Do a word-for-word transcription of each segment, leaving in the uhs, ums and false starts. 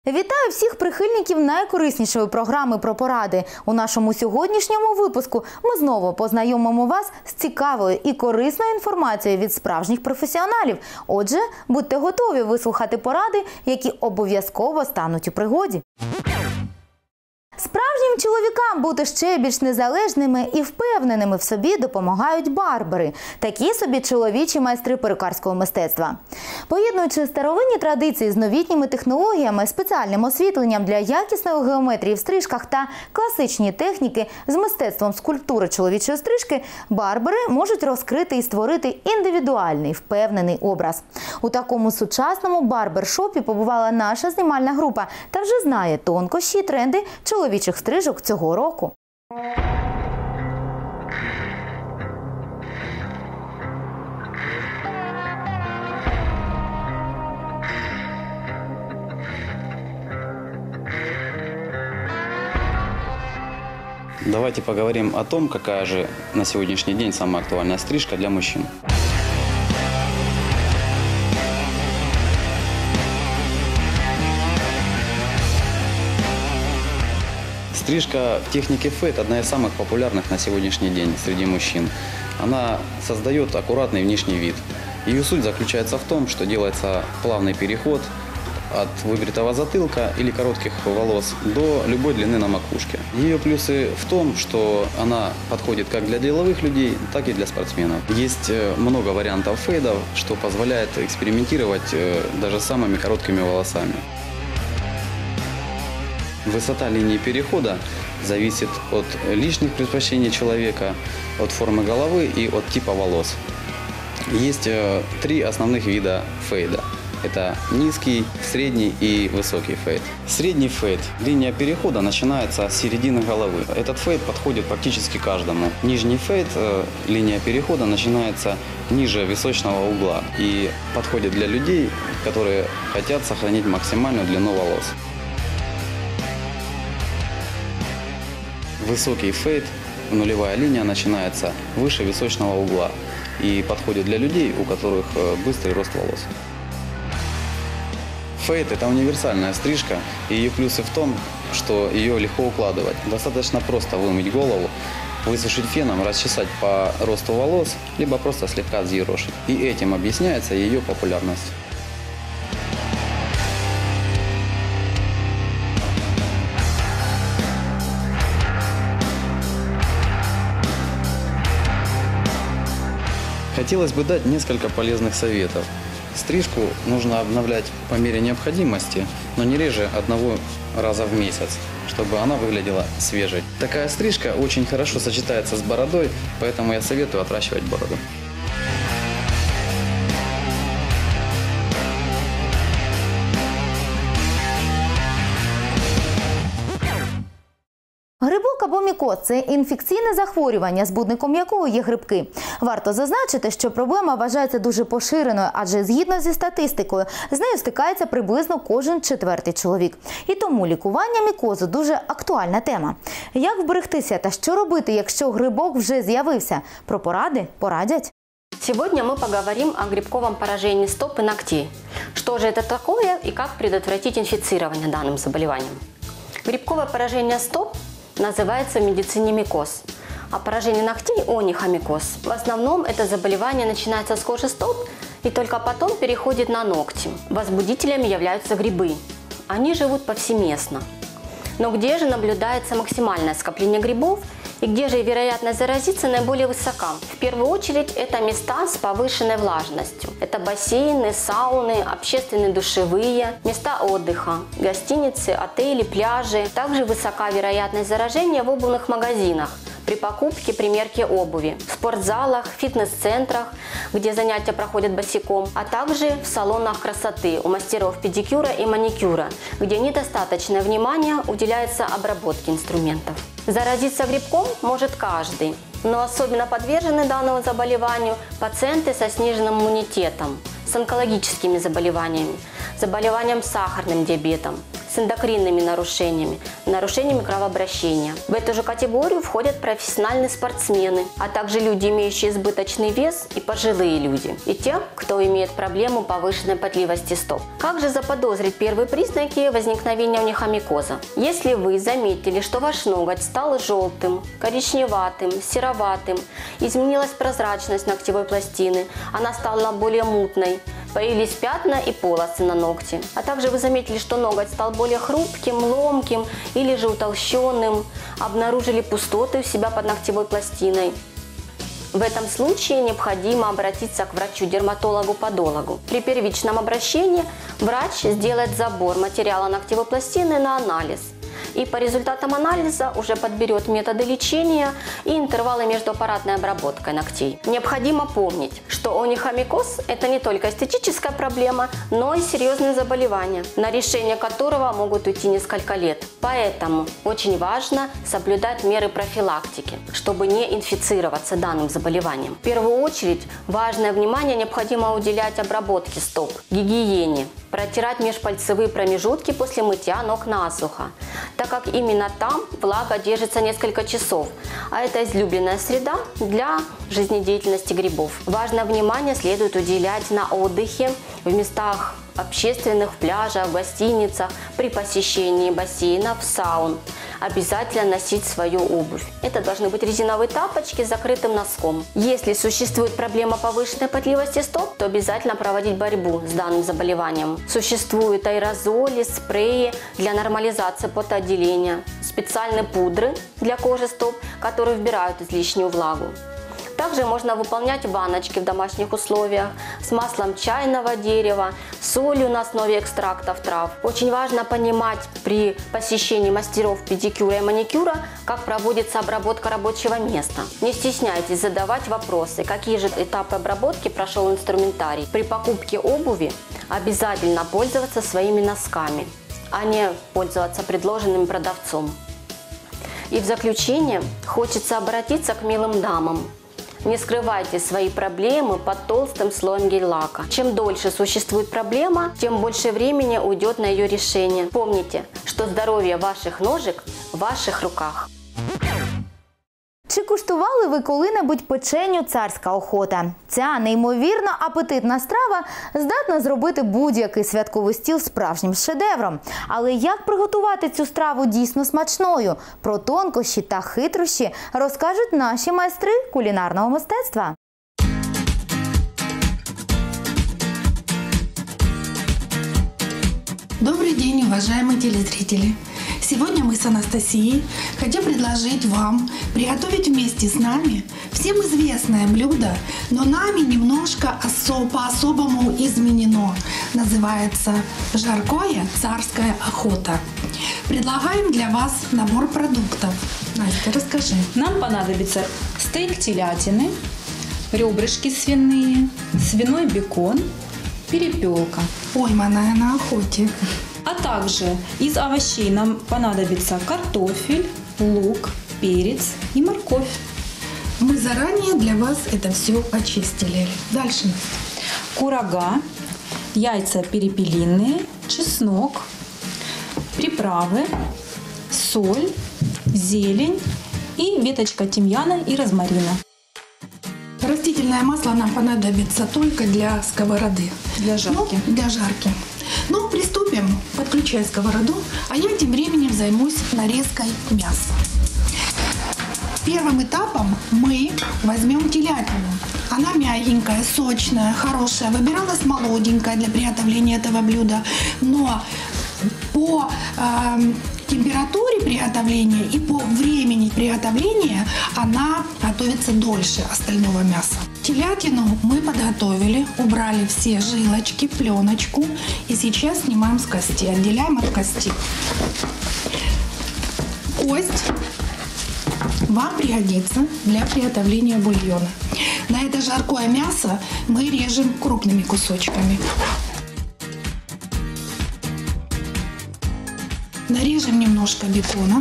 Вітаю всіх прихильників найкориснішої програми про поради. У нашому сьогоднішньому випуску ми знову познайомимо вас з цікавою і корисною інформацією від справжніх професіоналів. Отже, будьте готові вислухати поради, які обов'язково стануть у пригоді. Справжнім чоловікам бути ще більш незалежними і впевненими в собі допомагають барбери – такі собі чоловічі майстри перукарського мистецтва. Поєднуючи старовинні традиції з новітніми технологіями, спеціальним освітленням для якісної геометрії в стрижках та класичні техніки з мистецтвом скульптури чоловічої стрижки, барбери можуть розкрити і створити індивідуальний, впевнений образ. У такому сучасному барбершопі побувала наша знімальна група та вже знає тонкощі і тренди чоловічих стрижок цього року. Давайте поговорим о том, какая же на сегодняшний день самая актуальная стрижка для мужчин. Стрижка в технике фейд – одна из самых популярных на сегодняшний день среди мужчин. Она создает аккуратный внешний вид. Ее суть заключается в том, что делается плавный переход от выбритого затылка или коротких волос до любой длины на макушке. Ее плюсы в том, что она подходит как для деловых людей, так и для спортсменов. Есть много вариантов фейдов, что позволяет экспериментировать даже с самыми короткими волосами. Высота линии перехода зависит от личных предпочтений человека, от формы головы и от типа волос. Есть три основных вида фейда. Это низкий, средний и высокий фейд. Средний фейд. Линия перехода начинается с середины головы. Этот фейд подходит практически каждому. Нижний фейд, линия перехода начинается ниже височного угла и подходит для людей, которые хотят сохранить максимальную длину волос. Высокий фейд, нулевая линия, начинается выше височного угла и подходит для людей, у которых быстрый рост волос. Фейд – это универсальная стрижка, и ее плюсы в том, что ее легко укладывать. Достаточно просто вымыть голову, высушить феном, расчесать по росту волос, либо просто слегка взъерошить. И этим объясняется ее популярность. Хотелось бы дать несколько полезных советов. Стрижку нужно обновлять по мере необходимости, но не реже одного раза в месяц, чтобы она выглядела свежей. Такая стрижка очень хорошо сочетается с бородой, поэтому я советую отращивать бороду. Грибок або мікоз – це інфекційне захворювання, збудником якого є грибки. Варто зазначити, що проблема вважається дуже поширеною, адже згідно зі статистикою, з нею стикається приблизно кожен четвертий чоловік. І тому лікування мікозу – дуже актуальна тема. Як вберегтися та що робити, якщо грибок вже з'явився? Про поради порадять. Сегодня мы поговорим о грибковом поражении стоп и ногтей. Что же это такое и как предотвратить инфицирование данным заболеванием? Грибковое поражение стоп называется в медицине микоз, а поражение ногтей – онихомикоз. В основном это заболевание начинается с кожи стоп и только потом переходит на ногти. Возбудителями являются грибы. Они живут повсеместно. Но где же наблюдается максимальное скопление грибов и где же вероятность заразиться наиболее высока? В первую очередь это места с повышенной влажностью. Это бассейны, сауны, общественные душевые, места отдыха, гостиницы, отели, пляжи. Также высока вероятность заражения в обувных магазинах при покупке, примерке обуви, в спортзалах, фитнес-центрах, где занятия проходят босиком, а также в салонах красоты у мастеров педикюра и маникюра, где недостаточное внимание уделяется обработке инструментов. Заразиться грибком может каждый, но особенно подвержены данному заболеванию пациенты со сниженным иммунитетом, с онкологическими заболеваниями, заболеванием сахарным диабетом, с эндокринными нарушениями, нарушениями кровообращения. В эту же категорию входят профессиональные спортсмены, а также люди, имеющие избыточный вес, и пожилые люди, и те, кто имеет проблему повышенной потливости стоп. Как же заподозрить первые признаки возникновения онихомикоза? Если вы заметили, что ваш ноготь стал желтым, коричневатым, сероватым, изменилась прозрачность ногтевой пластины, она стала более мутной, появились пятна и полосы на ногте. А также вы заметили, что ноготь стал более хрупким, ломким или же утолщенным, обнаружили пустоты у себя под ногтевой пластиной. В этом случае необходимо обратиться к врачу-дерматологу-подологу. При первичном обращении врач сделает забор материала ногтевой пластины на анализ. И по результатам анализа уже подберет методы лечения и интервалы между аппаратной обработкой ногтей. Необходимо помнить, что онихомикоз – это не только эстетическая проблема, но и серьезное заболевание, на решение которого могут уйти несколько лет. Поэтому очень важно соблюдать меры профилактики, чтобы не инфицироваться данным заболеванием. В первую очередь важное внимание необходимо уделять обработке стоп, гигиене, протирать межпальцевые промежутки после мытья ног насухо, так как именно там влага держится несколько часов, а это излюбленная среда для жизнедеятельности грибов. Важное внимание следует уделять на отдыхе в местах общественных, пляжах, гостиницах, при посещении бассейнов, саун. Обязательно носить свою обувь. Это должны быть резиновые тапочки с закрытым носком. Если существует проблема повышенной потливости стоп, то обязательно проводить борьбу с данным заболеванием. Существуют аэрозоли, спреи для нормализации потоотделения, специальные пудры для кожи стоп, которые вбирают излишнюю влагу. Также можно выполнять ванночки в домашних условиях с маслом чайного дерева, солью на основе экстрактов трав. Очень важно понимать при посещении мастеров педикюра и маникюра, как проводится обработка рабочего места. Не стесняйтесь задавать вопросы, какие же этапы обработки прошел инструментарий. При покупке обуви обязательно пользоваться своими носками, а не пользоваться предложенным продавцом. И в заключение хочется обратиться к милым дамам. Не скрывайте свои проблемы под толстым слоем гель-лака. Чем дольше существует проблема, тем больше времени уйдет на ее решение. Помните, что здоровье ваших ножек в ваших руках. Чи куштували ви коли-небудь печеню «Царська охота»? Ця неймовірно апетитна страва здатна зробити будь-який святковий стіл справжнім шедевром. Але як приготувати цю страву дійсно смачною? Про тонкощі та хитрощі розкажуть наші майстри кулінарного мистецтва. Добрый день, уважаемые телезрители! Сегодня мы с Анастасией хотим предложить вам приготовить вместе с нами всем известное блюдо, но нами немножко осо- по-особому изменено. Называется «Жаркое царская охота». Предлагаем для вас набор продуктов. Настя, расскажи. Нам понадобится стейк телятины, ребрышки свиные, свиной бекон, перепелка. Пойманная на охоте. А также из овощей нам понадобится картофель, лук, перец и морковь. Мы заранее для вас это все очистили. Дальше. Курага, яйца перепелиные, чеснок, приправы, соль, зелень и веточка тимьяна и розмарина. Растительное масло нам понадобится только для сковороды. Для жарки. Ну, для жарки. Ну, приступим. Подключай сковороду, а я тем временем займусь нарезкой мяса. Первым этапом мы возьмем телятину. Она мягенькая, сочная, хорошая. Выбиралась молоденькая для приготовления этого блюда. Но по э, температуре приготовления и по времени приготовления она готовится дольше остального мяса. Телятину мы подготовили, убрали все жилочки, пленочку и сейчас снимаем с кости, отделяем от кости. Кость вам пригодится для приготовления бульона. На это жаркое мясо мы режем крупными кусочками. Нарежем немножко бекона,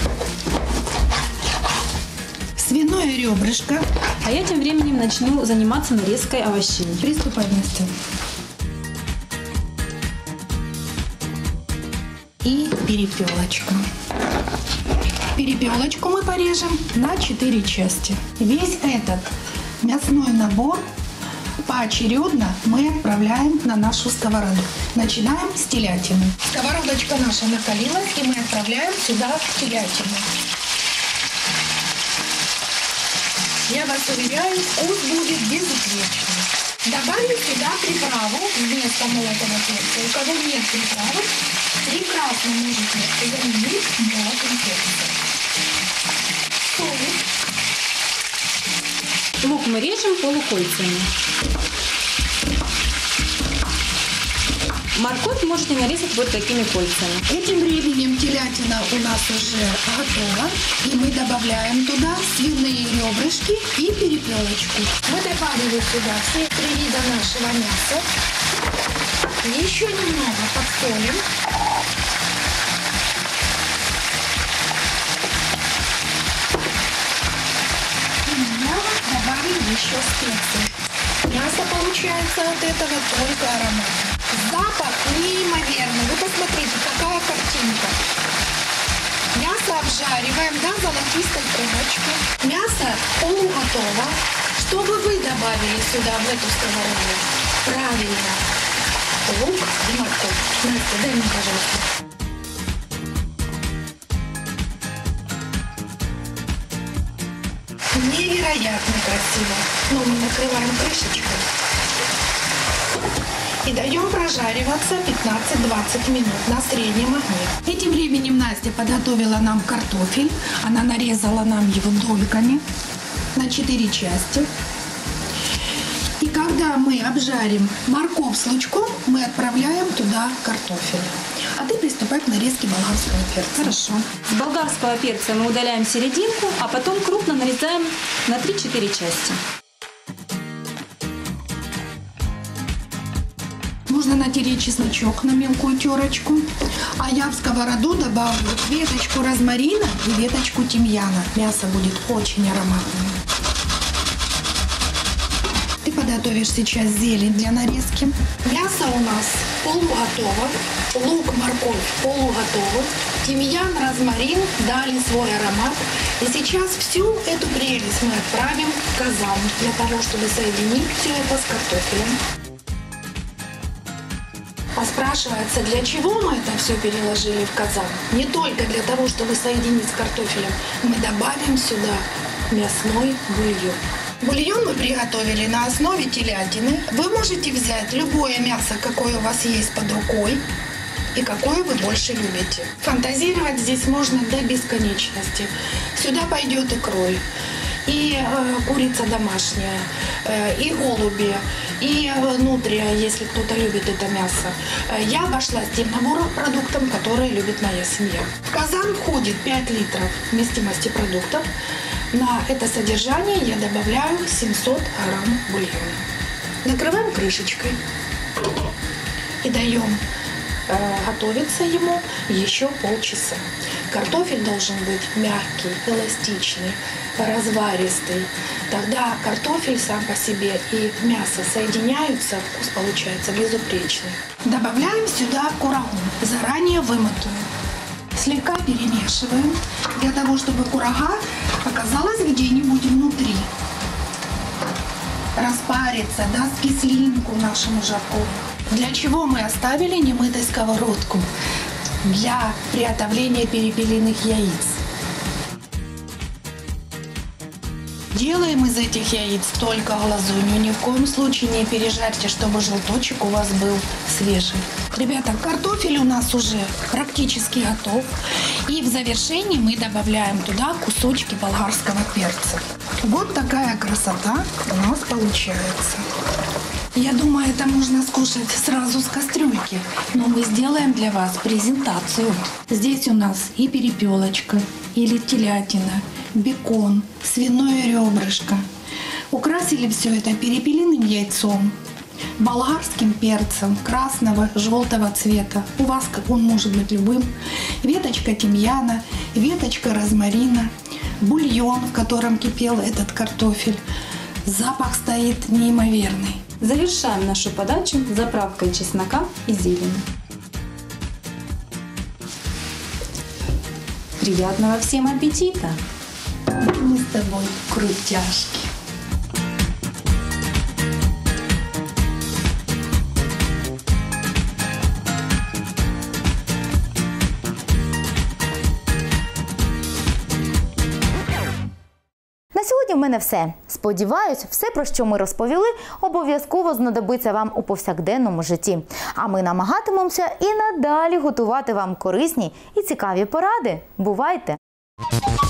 свиное ребрышко. А я тем временем начну заниматься нарезкой овощей. Приступай, Настя. И перепелочка. Перепелочку мы порежем на четыре части. Весь этот мясной набор поочередно мы отправляем на нашу сковороду. Начинаем с телятины. Сковородочка наша накалилась, и мы отправляем сюда телятину. Я вас уверяю, вкус будет безупречный. Добавим сюда приправу вместо молотого перца. У кого нет приправы, прекрасно можете заменить молотым перцем. Соль. Лук мы режем полукольцами. Морковь можете нарезать вот такими кольцами. Этим временем телятина у нас уже готова. И мы добавляем туда свиные ребрышки и перепелочку. Мы добавили сюда все три вида нашего мяса. Еще немного подсолим. И немного добавим еще специи. Мясо получается от этого только ароматно. Запах неимоверный. Вы посмотрите, какая картинка. Мясо обжариваем до золотистой корочки. Мясо полуготово. Что бы вы добавили сюда, в эту сковороду? Правильно. Лук и морковь. Настя, дай мне, пожалуйста. Невероятно красиво. Но мы накрываем крышечкой. И даем прожариваться пятнадцать-двадцать минут на среднем огне. Этим временем Настя подготовила нам картофель. Она нарезала нам его дольками на четыре части. И когда мы обжарим морковь с лучком, мы отправляем туда картофель. А ты приступай к нарезке болгарского перца. Хорошо. С болгарского перца мы удаляем серединку, а потом крупно нарезаем на три-четыре части. Можно натереть чесночок на мелкую терочку. А я в сковороду добавлю веточку розмарина и веточку тимьяна. Мясо будет очень ароматным. Ты подготовишь сейчас зелень для нарезки. Мясо у нас полуготово. Лук, морковь полуготовы. Тимьян, розмарин дали свой аромат. И сейчас всю эту прелесть мы отправим в казан, для того, чтобы соединить все это с картофелем. А спрашивается, для чего мы это все переложили в казан? Не только для того, чтобы соединить с картофелем. Мы добавим сюда мясной бульон. Бульон мы приготовили на основе телятины. Вы можете взять любое мясо, какое у вас есть под рукой, и какое вы больше любите. Фантазировать здесь можно до бесконечности. Сюда пойдет и кроль, и э, курица домашняя, э, и голуби, и э, нутрия, если кто-то любит это мясо. Э, я обошлась тем набором продуктов, которые любит моя семья. В казан входит пять литров вместимости продуктов. На это содержание я добавляю семьсот грамм бульона. Накрываем крышечкой и даем готовится ему еще полчаса. Картофель должен быть мягкий, эластичный, разваристый. Тогда картофель сам по себе и мясо соединяются, вкус получается безупречный. Добавляем сюда курагу, заранее вымытую. Слегка перемешиваем, для того, чтобы курага оказалась где-нибудь внутри. Распарится, даст кислинку нашему жарку. Для чего мы оставили немытой сковородку? Для приготовления перепелиных яиц. Делаем из этих яиц только глазунью. Ни в коем случае не пережарьте, чтобы желточек у вас был свежий. Ребята, картофель у нас уже практически готов. И в завершении мы добавляем туда кусочки болгарского перца. Вот такая красота у нас получается. Я думаю, это можно скушать сразу с кастрюльки, но мы сделаем для вас презентацию. Здесь у нас и перепелочка, или телятина, бекон, свиное ребрышко. Украсили все это перепелиным яйцом, болгарским перцем красного, желтого цвета. У вас он может быть любым. Веточка тимьяна, веточка розмарина, бульон, в котором кипел этот картофель. Запах стоит неимоверный. Завершаем нашу подачу заправкой чеснока и зелени. Приятного всем аппетита! Мы с тобой крутяшки. На сьогодні в мене все. Сподіваюсь, все, про що ми розповіли, обов'язково знадобиться вам у повсякденному житті. А ми намагатимемося і надалі готувати вам корисні і цікаві поради. Бувайте!